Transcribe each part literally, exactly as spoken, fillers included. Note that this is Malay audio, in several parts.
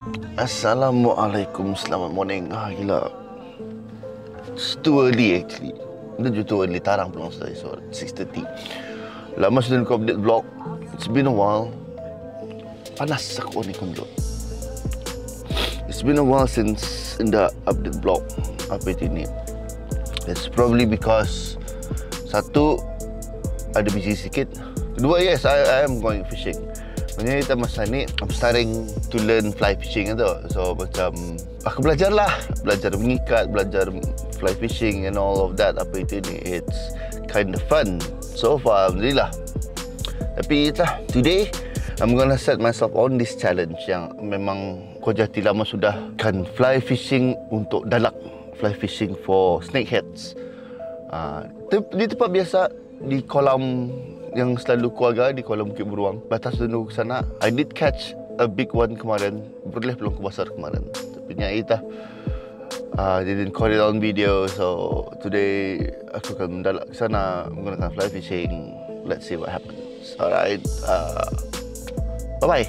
Assalamualaikum, selamat morning. Ah, gila. It's too early actually. Itu juga too early, tarang pulang sudah. So, six thirty. Lama sudah aku update vlog. It's been a while. Panas aku ni kunjung. It's been a while since the update vlog. Apa itu ni? It's probably because satu, ada busy sikit. Kedua, yes, I, I am going fishing. Maksudnya kita masa ni, I'm starting to learn fly fishing tu. So macam, aku belajar lah. Belajar mengikat, belajar fly fishing and all of that. Apa itu ni, it's kind of fun. So far, Alhamdulillah. Tapi itulah, today, I'm gonna set myself on this challenge yang memang kau jati lama sudah. Kan fly fishing untuk dalak. Fly fishing for snakeheads. Uh, di tempat biasa, di kolam yang selalu keluarga, di kolam Bukit Beruang, batas dulu ke sana. I did catch a big one kemarin. Boleh peluang besar kemarin. Tapi ni itu uh, didn't call it on video. So today aku akan mendadak ke sana menggunakan fly fishing. Let's see what happens. Alright. Uh, bye bye.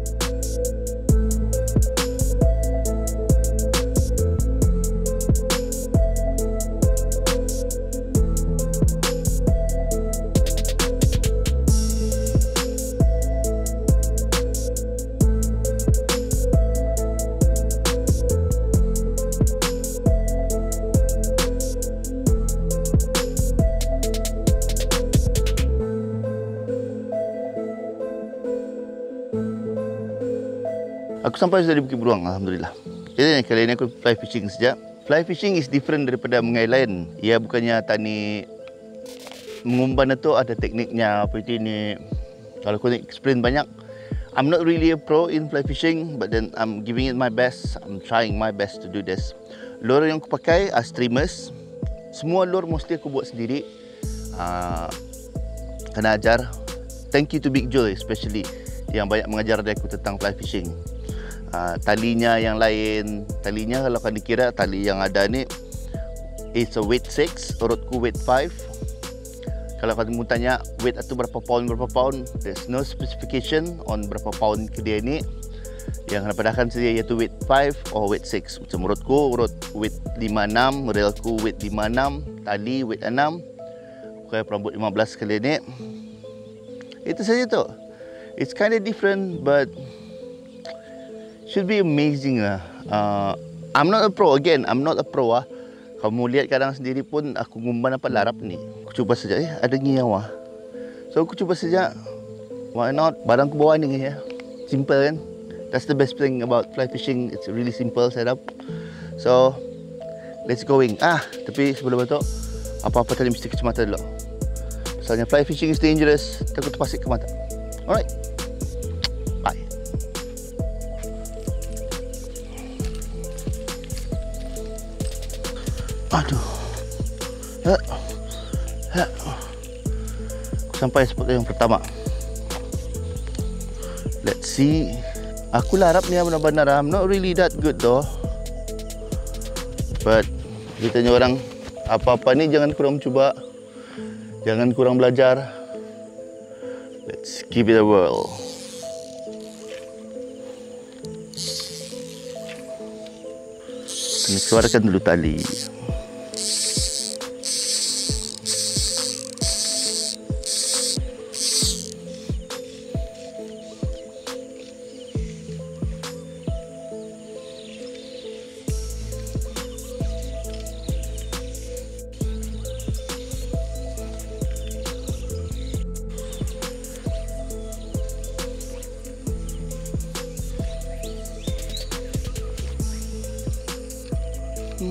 Aku sampai sudah di Bukit Beruang, Alhamdulillah. Jadi kali ini aku fly fishing saja. Fly fishing is different daripada mengai lain. Ia bukannya tani mengumpan itu ada tekniknya apa itu ini. Kalau aku nak explain banyak. I'm not really a pro in fly fishing, but then I'm giving it my best. I'm trying my best to do this. Lure yang aku pakai are streamers. Semua lure mesti aku buat sendiri. Uh, kena ajar. Thank you to Big Joe especially yang banyak mengajar aku tentang fly fishing. Uh, talinya yang lain, talinya kalau akan dikira tali yang ada ni it's a weight six, urutku weight five. Kalau kamu tanya weight itu berapa pound berapa pound, there's no specification on berapa pound ke dia ni. Yang dapatkan saja iaitu weight five or weight six. Macam urutku urut weight lima enam, relku weight lima enam, tali weight enam. Pakai perambut lima belas kali ni. Itu saja tu. It's kind of different but should be amazing lah. Uh, I'm not a pro again. I'm not a pro ah. Kamu lihat kadang sendiri pun aku ngumpan apa larap ni. Aku cuba saja. Eh ada nyawa. So aku cuba saja. Why not? Barang ku bawa ni ya. Simple kan? That's the best thing about fly fishing. It's really simple setup. So let's going. Ah tapi sebelum itu apa-apa tadi mesti kacamata dulu. Misalnya fly fishing is dangerous. Takut terpasik ke mata. Alright. Bye. Aduh. Ha. Ha. Aku sampai spot yang pertama. Let's see. Aku larap ni benar-benar I'm not really that good though. But kita tanya orang apa-apa ni jangan kurang cuba. Jangan kurang belajar. Let's give it a whirl. Kena keluarkan dulu tali. Hmm.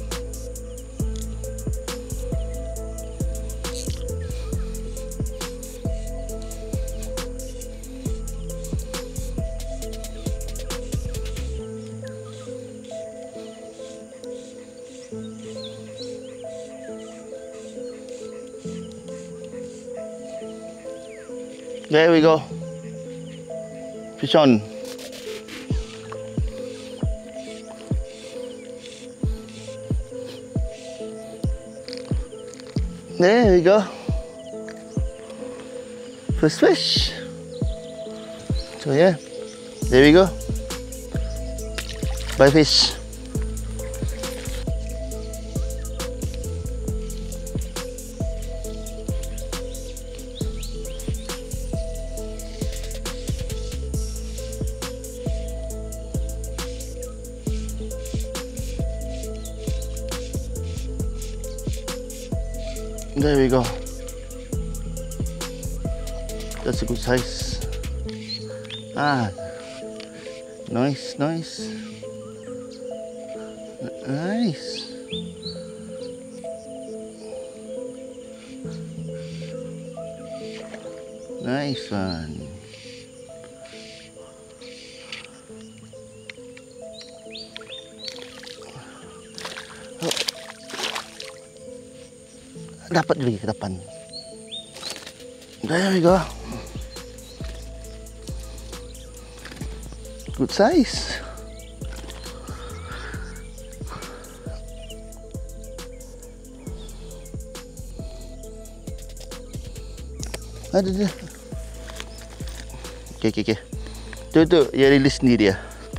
There we go. Fish on. There we go. First fish. So yeah, there we go. Bye fish. There we go. That's a good size. Ah, nice, nice, nice. Nice one. Oh. Dapat lagi ke depan. There we go. Good size. Ada dia. Okey, okey, okey. Tu tu, dia release sendiri dia.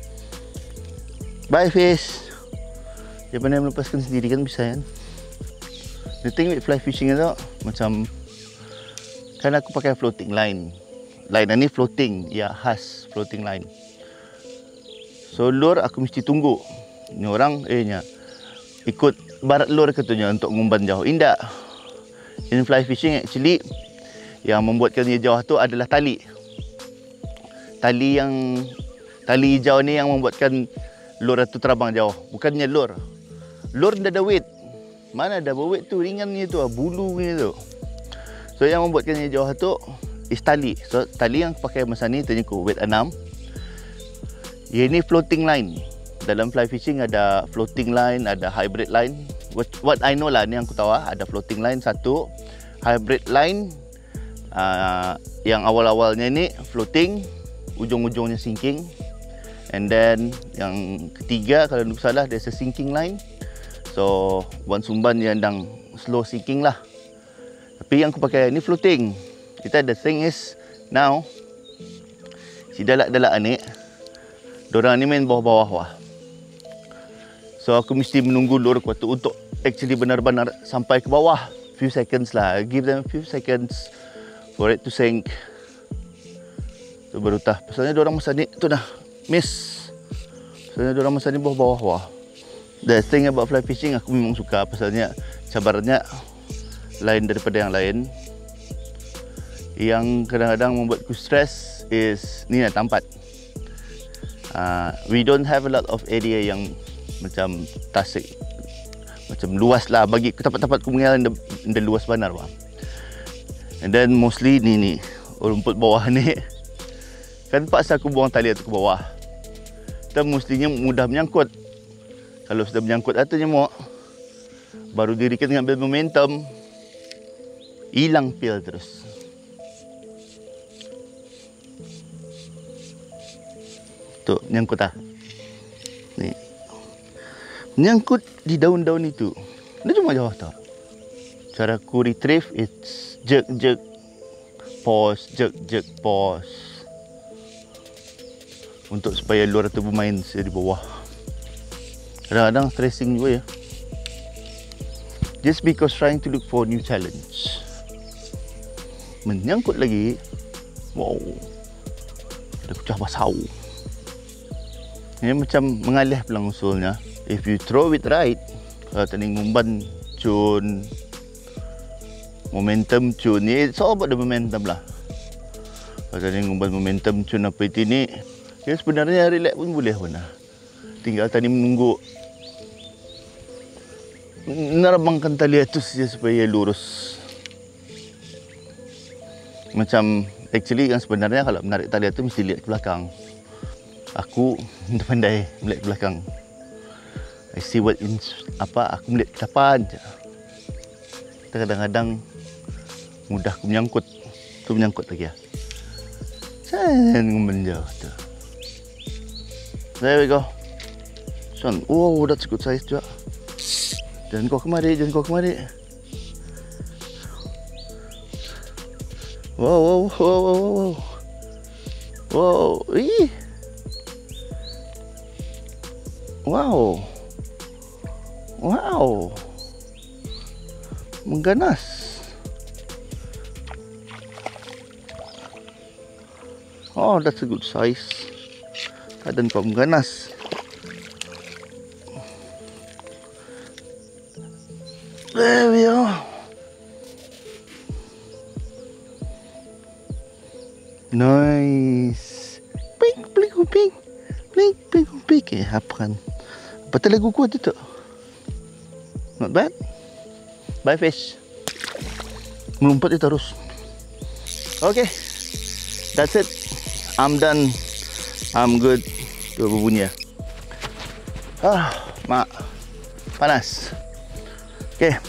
Bye fish. Dia pandai melepaskan sendiri kan, bisa kan. The thing with fly fishing tu, macam kan aku pakai floating line. Line ni floating, ya khas floating line. So lure aku mesti tunggu. Ni orang eh nya ikut barat lure katanya untuk ngumban jauh. Indah. In fly fishing actually yang membuatkan dia jauh tu adalah tali. Tali yang tali hijau ni yang membuatkan lure tu terbang jauh. Bukannya lure. Lure dah ada weight. Mana ada weight tu, ringannya tu, bulu ni tu. So yang membuatkan dia jauh tu is tali. So tali yang pakai masa ni tanya aku weight enam. Ini floating line. Dalam fly fishing ada floating line, ada hybrid line. What, what I know lah, ni yang aku tahu lah. Ada floating line satu, hybrid line uh, yang awal-awalnya ni floating, ujung-ujungnya sinking. And then yang ketiga kalau tak salah there's a sinking line. So one sumban yang dang slow sinking lah. Tapi yang aku pakai ni floating. Kita the thing is now si dalak-dalak ni dorang ni main bawah-bawah wah. So aku mesti menunggu lure aku tu untuk actually benar-benar sampai ke bawah. Few seconds lah. Give them a few seconds for it to sink. Tu baru tah. Pasalnya dorang masa ni tu dah miss. Pasalnya dorang masa ni bawah-bawah wah. The thing about fly fishing aku memang suka. Pasalnya cabarannya lain daripada yang lain. Yang kadang-kadang membuatku stress is ni nak tampat. Uh, we don't have a lot of area yang macam tasik, macam luas lah bagi tempat-tempat aku mengalir dan luas benar bang. And then mostly ni ni rumput bawah ni kan paksa aku buang tali tu ke bawah. Kita mestinya mudah menyangkut. Kalau sudah menyangkut atau nyemuk, baru diri kita mengambil momentum, hilang feel terus. Tu menyangkut ah. Ni. Menyangkut di daun-daun itu. Dia cuma jauh tau. Cara aku retrieve it's jerk jerk pause, jerk jerk pause. Untuk supaya lure tu bermain di bawah. Kadang-kadang stressing juga ya. Just because trying to look for new challenge. Menyangkut lagi. Wow. Ada kucah basau. Ini macam mengalih pelang usulnya. If you throw it right, kalau tadi ngumban cun, momentum cun ni, it's all about the momentum lah. Kalau tadi ngumban momentum cun apa itu ni, ya sebenarnya relax pun boleh pun lah. Tinggal tadi menunggu nerabangkan tali itu saja supaya lurus. Macam actually yang sebenarnya kalau menarik tali itu mesti lihat ke belakang. Aku tidak pandai melihat ke belakang. I see what in apa aku melihat ke depan je. Kadang-kadang mudah aku menyangkut. Tu menyangkut lagi ya. Jangan menjauh tu. There we go. Son, oh that's good size juga. Jangan kau kemari, jangan kau kemari. Wow, wow, wow, wow, wow. Wow, ih. Wow. Wow. Mengganas. Oh, that's a good size. Tak ada nampak mengganas. There we are. Nice. Pink, pink, pink. Pink, pink, pink. Eh, apa kan? Betul lagu kuat itu. Not bad. Bye fish. Melompat dia terus. Okay. That's it. I'm done. I'm good. Tu apa bunyi ya? Ah, mak. Panas. Okay.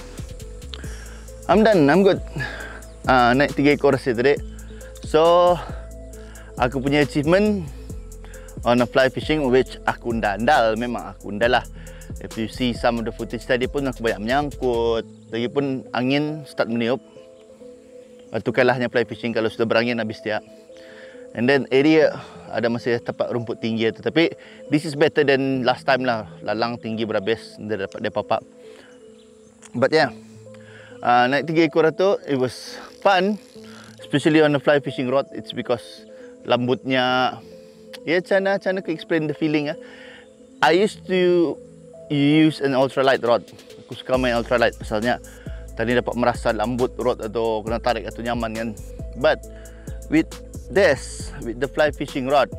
I'm done. I'm good. Ah, naik tiga ekor rasa tadi. So, aku punya achievement on a fly fishing, which aku undal-undal. Memang aku undal lah. If you see some of the footage tadi pun aku banyak menyangkut. Lagipun angin start meniup. Itu kalahnya fly fishing kalau sudah berangin habis dia. And then area ada masih tempat rumput tinggi tu. Tapi this is better than last time lah. Lalang tinggi berhabis dia dapat dia pop up. But yeah, uh, naik tiga ekor tu, it was fun. Especially on the fly fishing rod. It's because lambutnya. Ya, macam mana, macam mana aku explain the feeling ah. I used to use an ultralight rod. Aku suka main ultralight pasalnya tadi dapat merasa lambut rod atau kena tarik atau nyaman kan. But with this, with the fly fishing rod,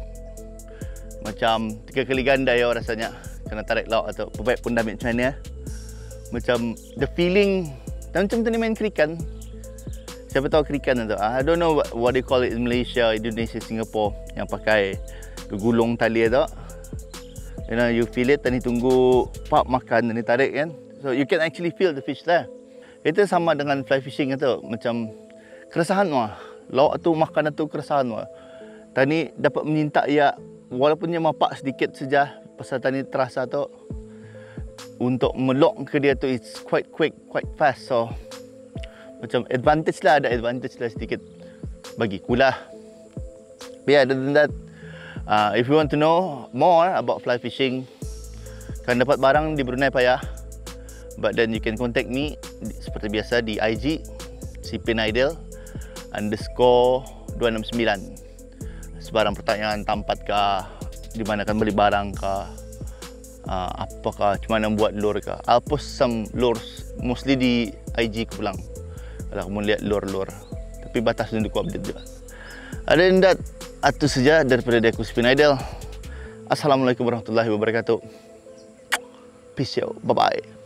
macam tiga kali ganda ya rasanya kena tarik lauk atau pepek pun dah macam ni ya. Macam the feeling macam tadi main kerikan. Siapa tahu kerikan tu? I don't know what, what they call it in Malaysia, Indonesia, Singapore yang pakai gulung tali tu. You know, you feel it, tadi tunggu pap makan, tadi tarik kan. So you can actually feel the fish there. Itu sama dengan fly fishing tu, macam keresahan wah. Lauk tu makan tu keresahan wah. Tadi dapat menyintak ya, walaupun dia mapak sedikit saja, pasal tadi terasa tu untuk melok ke dia tu it's quite quick, quite fast. So macam advantage lah, ada advantage lah sedikit bagi kulah. But yeah, other than that, uh, if you want to know more about fly fishing, kan dapat barang di Brunei payah. But then you can contact me seperti biasa di I G sipinaidil underscore dua enam sembilan. Sebarang pertanyaan tampat kah, di mana kan beli barang kah, uh, apakah, macam mana buat lure kah. I'll post some lures mostly di I G ku pulang. Kalau kamu lihat lure-lure, tapi batas untuk aku update juga. Other than that, itu saja daripada aku Sipinaidil. Assalamualaikum warahmatullahi wabarakatuh. Peace out. Bye bye.